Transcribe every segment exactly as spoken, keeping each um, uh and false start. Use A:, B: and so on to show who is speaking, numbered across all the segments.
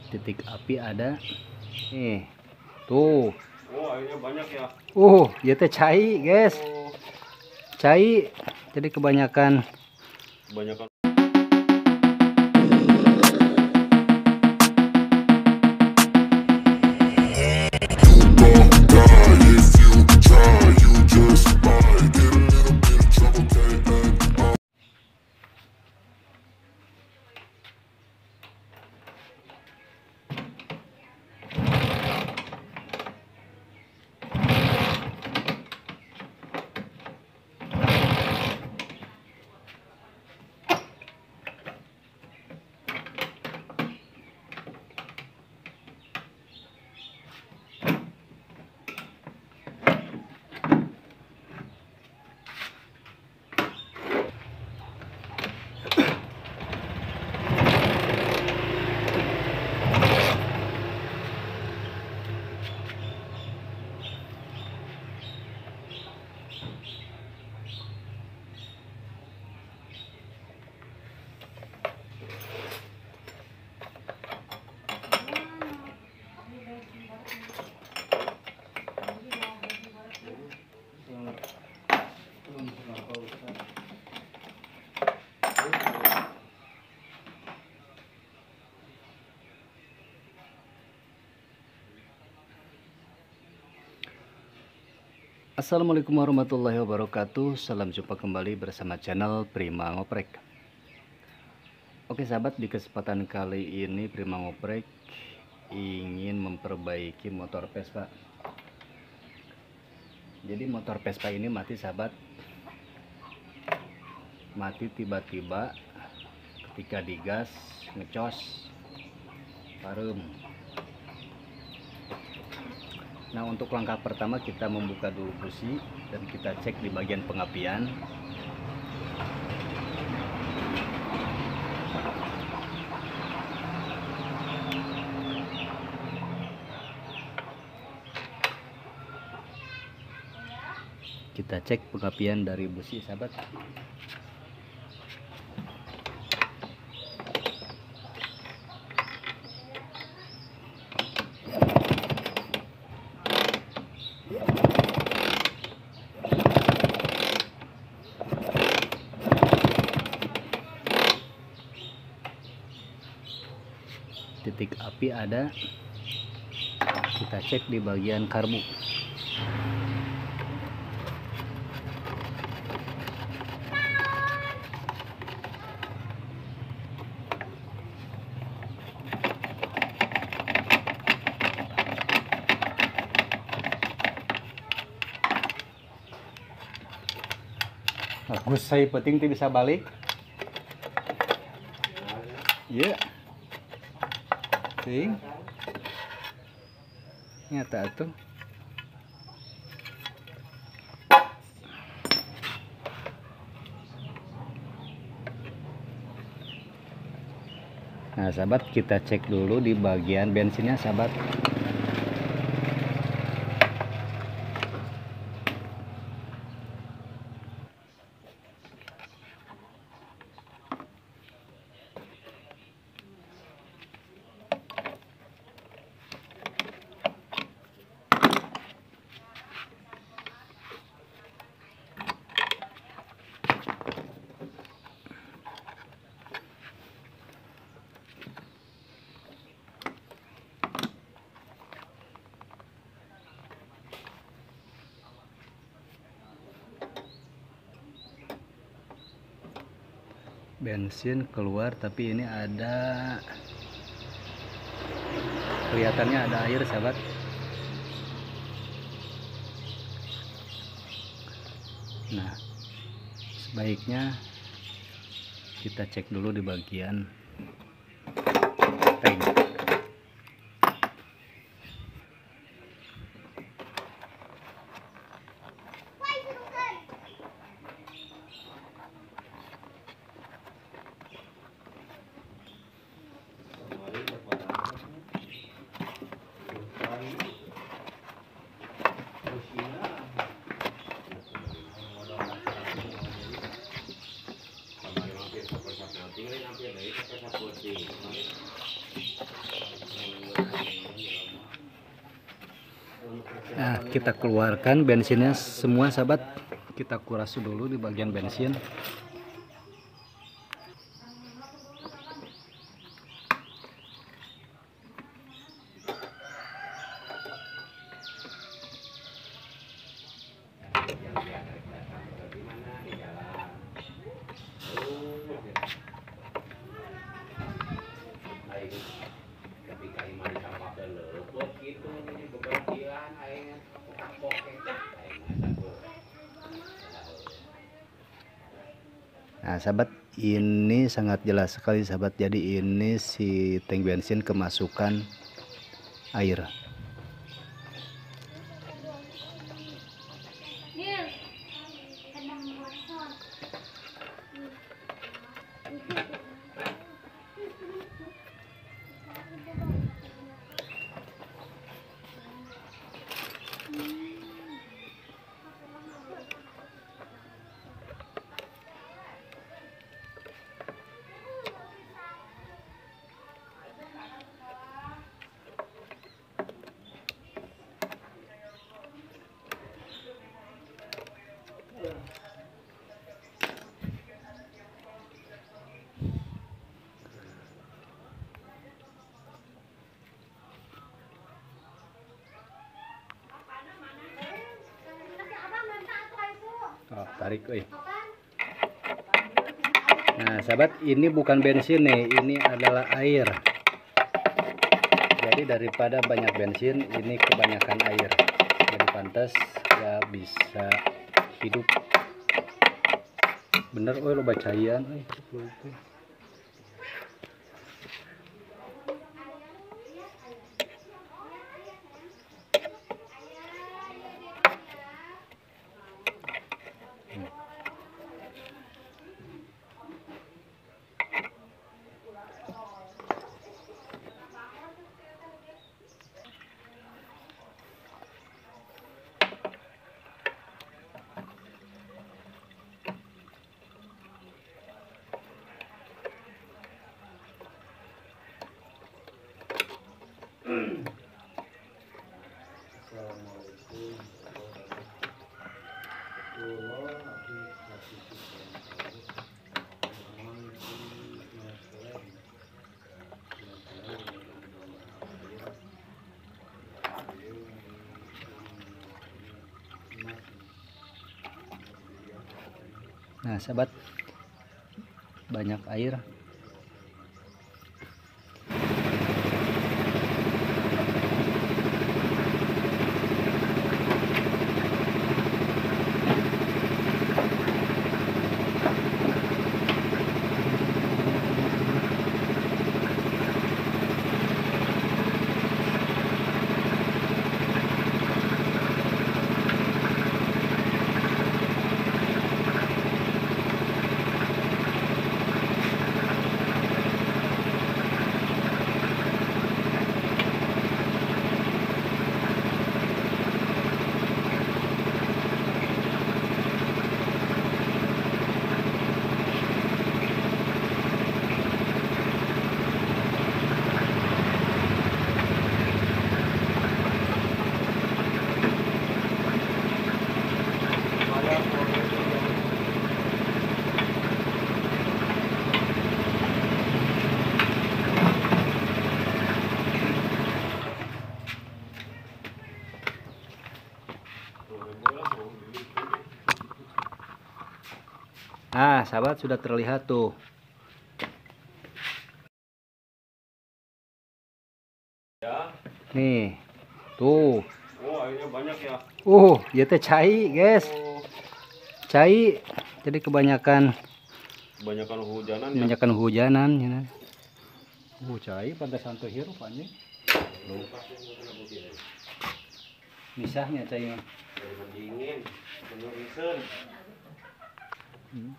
A: Titik api ada nih tuh.
B: Oh, airnya banyak ya.
A: Uh ya teh cai guys,
B: Oh.
A: Cai jadi kebanyakan
B: Kebanyakan.
A: Assalamualaikum warahmatullahi wabarakatuh. Salam jumpa kembali bersama channel Prima Ngoprek. Oke sahabat, di kesempatan kali ini Prima Ngoprek ingin memperbaiki motor Vespa. Jadi motor Vespa ini mati sahabat. Mati tiba-tiba ketika digas ngecos parum. Nah, untuk langkah pertama kita membuka dulu busi dan kita cek di bagian pengapian. Kita cek pengapian dari busi sahabat. Titik api ada, kita cek di bagian karbu. Bagus, saya penting bisa balik. Ya. Yeah. Ting. Nyata tuh. Nah, sahabat, kita cek dulu di bagian bensinnya, sahabat. Bensin keluar, tapi ini ada, kelihatannya ada air sahabat. Nah, sebaiknya kita cek dulu di bagian tank. Nah, kita keluarkan bensinnya semua sahabat, kita kuras dulu di bagian bensin. Nah sahabat, ini sangat jelas sekali sahabat, jadi ini si tank bensin kemasukan air. Oh, tarik, oi. Nah, sahabat, ini bukan bensin nih, ini adalah air. Jadi daripada banyak bensin, ini kebanyakan air. Jadi pantas ya bisa hidup. Bener, oi, lo bacaan, oi. Nah sahabat, banyak air. Nah sahabat, sudah terlihat tuh.
B: Ya.
A: Nih tuh.
B: Oh, airnya banyak ya.
A: Uh ya teh cai guys,
B: Oh,
A: cai. Jadi kebanyakan
B: kebanyakan hujanan ya.
A: kebanyakan hujanan ya. Uh cai pada santo hirup anjing. Misahnya cai mah.
B: Dingin, penuh isen.
A: Hmm.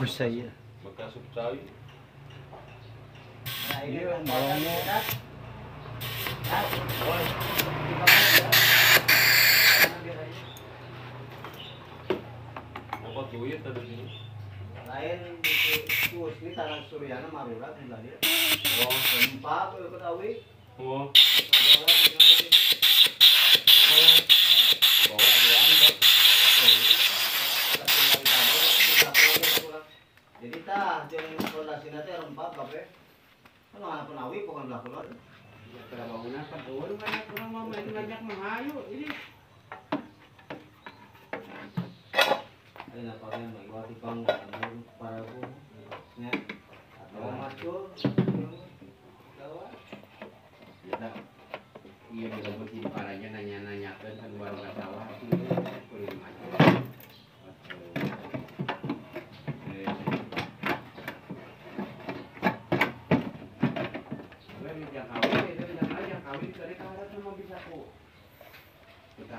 A: Saya.
B: Bekas sup cai.
A: Iya, malangnya.
B: Apa duit tadi sini?
C: Lain di kus ini tanah Suryana Marurat di dia.
B: Oh,
C: Gempa ke Betawi.
B: oh,
C: Bawa uang buat jadi tah jeung pondasina teh rempah kabeh. Kan ana penawi bukan belah kulon.
D: Ya kada bangunan kan eueuh banyak urang mah main ngajak mahayu ini.
C: Ayeuna pagen bagi wati panggung para bu. Nya. Atau macul. Dawa.
D: Ya dah. Iya disebut di paranya nanya-nanyakeun kan baru sawah itu kudu maju. Yang kawin itu jangan yang kawin dari karet mau bisa ku. Kita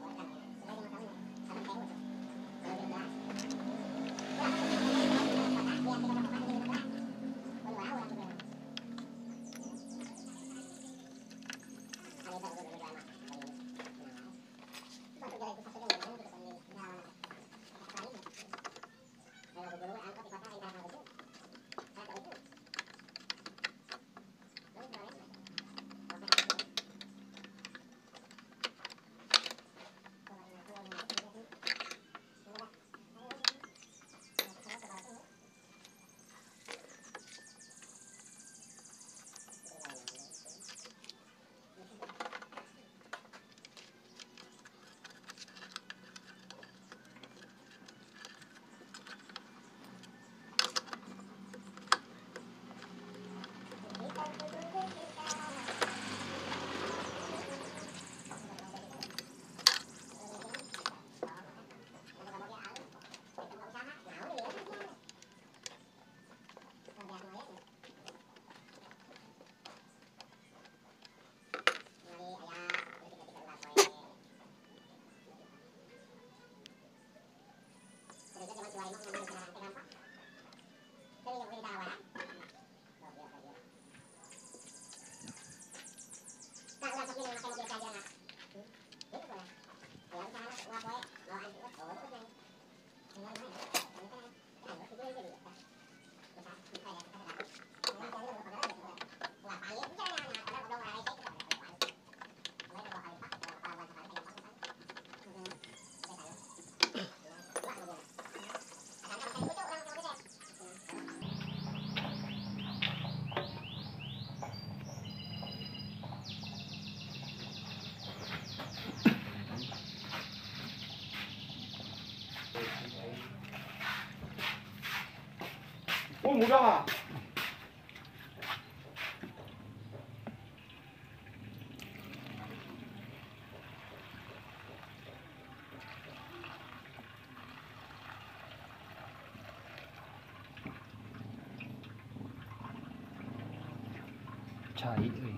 B: oh mudah.
A: Cai euy.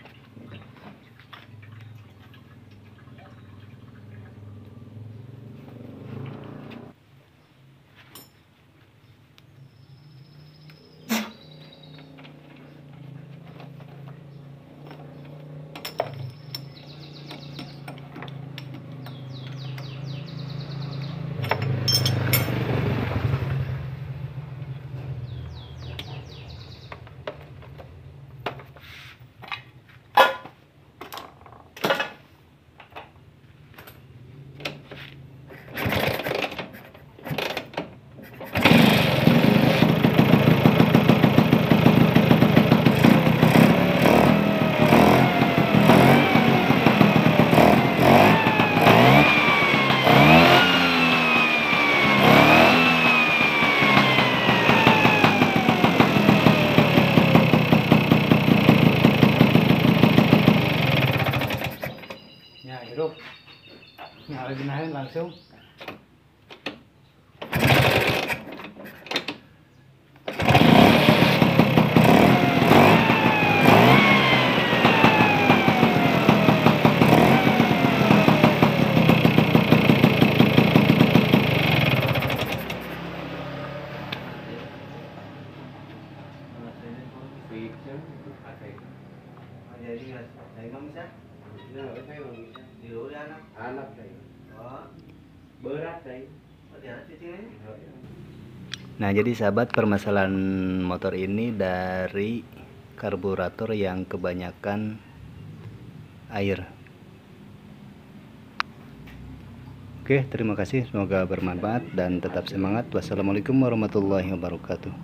A: Hirup. Nyala dinahin langsung.
C: jadi nggak saya nggak bisa
D: Nah, saya nggak bisa.
C: di luar anak
D: Anak saya.
C: oh
D: Berat saya.
C: oh dia cicingnya
A: Nah, jadi sahabat, permasalahan motor ini dari karburator yang kebanyakan air. Oke, terima kasih. Semoga bermanfaat dan tetap semangat. Wassalamualaikum warahmatullahi wabarakatuh.